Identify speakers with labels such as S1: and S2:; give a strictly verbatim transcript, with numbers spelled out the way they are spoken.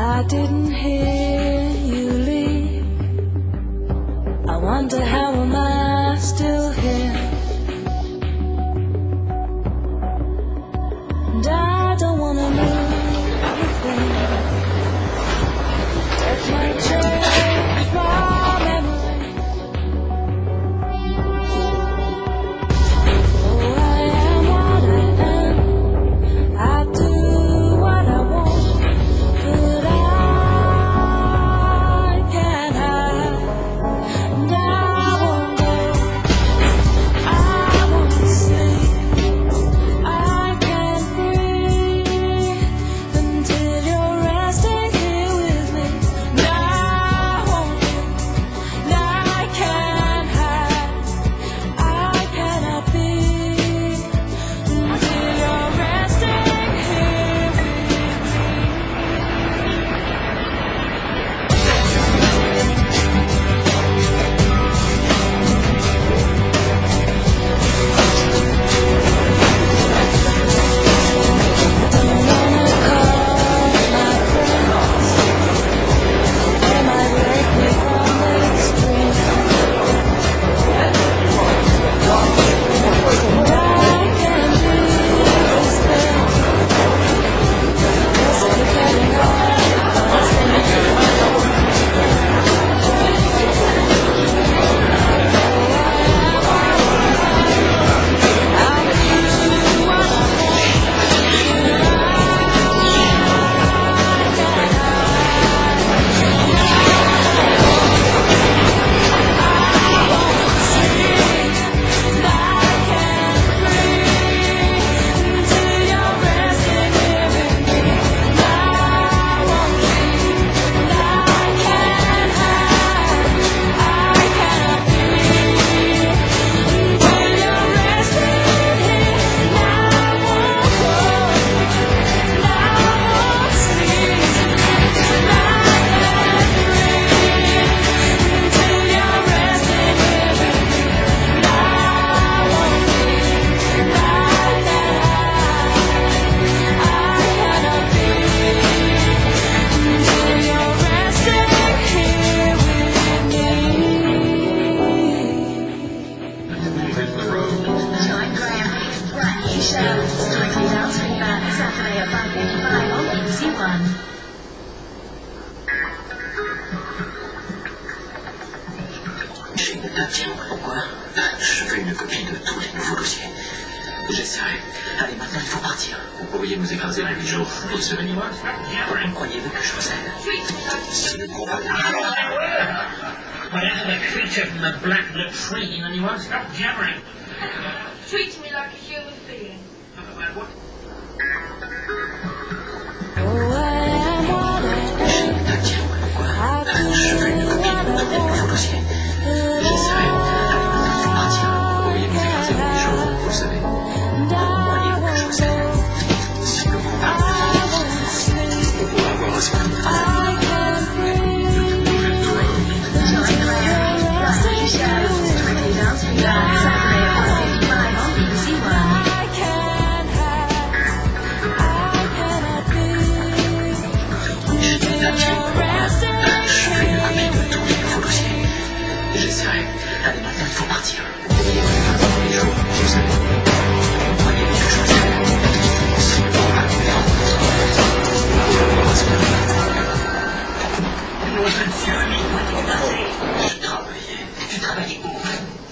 S1: I didn't hear you leave. I wonder how am I still here. And I don't wanna move a thing. Touch my change my memory. Oh, I am what I am. I do what I want, but I can't hide. And I won't go, I won't sleep, I can't breathe until you're resting here with me. And I won't go, and I can't hide, I cannot be until you're resting here with me. Don't wanna call my friends, they might break me from the extreme. And I can't do this thing, just forgetting all my sins. I'll do what I want.
S2: Saturday at five fifty-five on B B C One.
S3: 是一个单肩外有关，是非une copine de tous les nouveaux dossiers. J'essaierai. Allez, maintenant il faut partir. Vous pourriez nous écraser la vie jour pour ce minimum. Comment croyez-vous que je procède? Si le gros
S4: I am a creature from the black latrine, and you won't stop jabbering.
S5: Treat me like a human being.
S1: Oh, I am what I
S3: 是一
S1: am.
S3: 个单肩外有关，
S1: I
S3: 是非
S1: do
S3: une copine
S1: what
S3: de
S1: I
S3: tous les nouveaux
S1: want,
S3: dossiers.
S1: but
S3: J'essaierai. Allez, maintenant il faut partir. Vous pourriez nous écraser la vie jour, vous le savez.
S1: and
S3: Comment
S1: I
S3: croyez-vous que je
S1: won't
S3: procède?
S1: go,
S3: Si le gros
S1: I won't sleep,
S3: on pourra avoir raison.
S1: I can't breathe until you're resting here with me.
S2: Saturday at five fifty-five on B B C One.
S1: I can't hide, I cannot be until you're resting
S3: Je fais une copie de
S1: here
S3: tous les nouveaux dossiers. J'essaierai. Allez, maintenant il faut partir. Vous pourriez me faire dans les jours, vous savez. Comment croyez-vous que je procède? Si le gros on pourra avoir raison.
S4: You wasn't sure me when you got it.
S3: Je travaillais. Tu travaillais où?